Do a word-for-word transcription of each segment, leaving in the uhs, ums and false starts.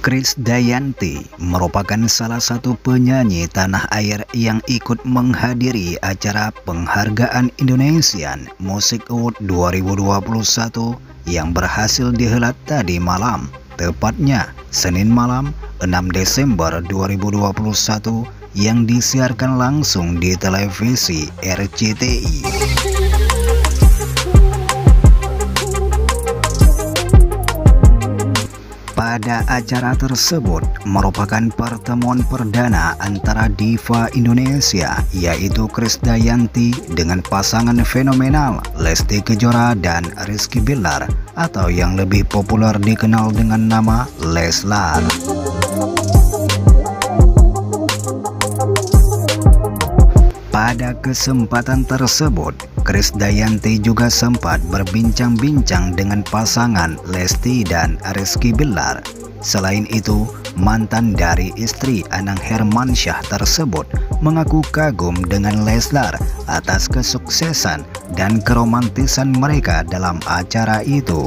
Krisdayanti merupakan salah satu penyanyi tanah air yang ikut menghadiri acara penghargaan Indonesian Music Award dua ribu dua puluh satu yang berhasil dihelat tadi malam, tepatnya Senin malam enam Desember dua ribu dua puluh satu, yang disiarkan langsung di televisi R C T I. Pada acara tersebut merupakan pertemuan perdana antara diva Indonesia yaitu Krisdayanti dengan pasangan fenomenal Lesti Kejora dan Rizky Bilar atau yang lebih populer dikenal dengan nama Leslar. Pada kesempatan tersebut, Krisdayanti juga sempat berbincang-bincang dengan pasangan Lesti dan Rizky Bilar. Selain itu, mantan dari istri Anang Hermansyah tersebut mengaku kagum dengan Leslar atas kesuksesan dan keromantisan mereka dalam acara itu.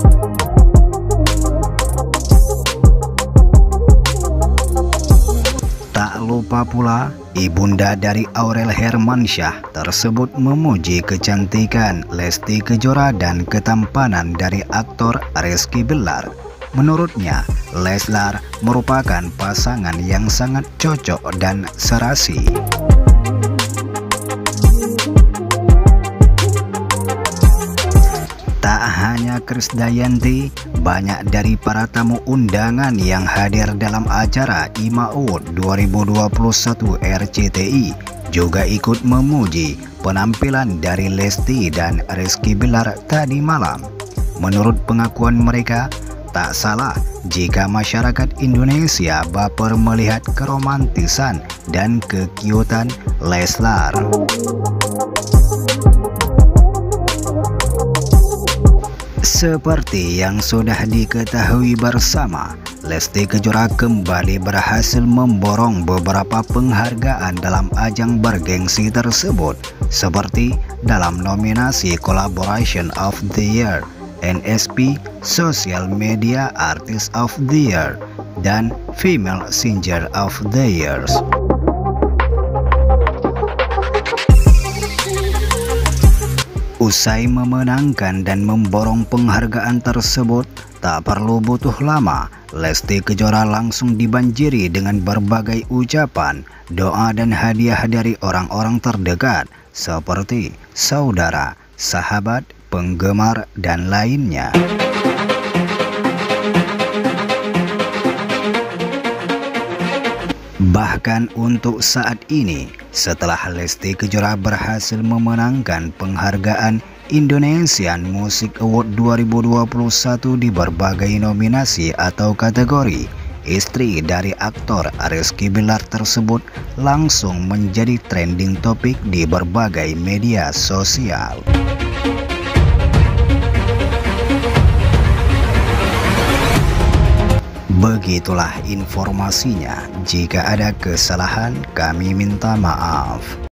Tak lupa pula, ibunda dari Aurel Hermansyah tersebut memuji kecantikan Lesti Kejora dan ketampanan dari aktor Rizky Bilar. Menurutnya, Leslar merupakan pasangan yang sangat cocok dan serasi. Tak hanya Krisdayanti, banyak dari para tamu undangan yang hadir dalam acara I M A Award dua ribu dua puluh satu R C T I juga ikut memuji penampilan dari Lesti dan Rizky Bilar tadi malam. Menurut pengakuan mereka, tak salah jika masyarakat Indonesia baper melihat keromantisan dan kekiutan Leslar. Seperti yang sudah diketahui bersama, Lesti Kejora kembali berhasil memborong beberapa penghargaan dalam ajang bergengsi tersebut, seperti dalam nominasi Collaboration of the Year, N S P Social Media Artist of the Year, dan Female Singer of the Year. Usai memenangkan dan memborong penghargaan tersebut, tak perlu butuh lama, Lesti Kejora langsung dibanjiri dengan berbagai ucapan, doa dan hadiah dari orang-orang terdekat seperti saudara, sahabat, penggemar, dan lainnya. Bahkan untuk saat ini, setelah Lesti Kejora berhasil memenangkan penghargaan Indonesian Music Award dua ribu dua puluh satu di berbagai nominasi atau kategori, istri dari aktor Rizky Bilar tersebut langsung menjadi trending topik di berbagai media sosial. Begitulah informasinya. Jika ada kesalahan, kami minta maaf.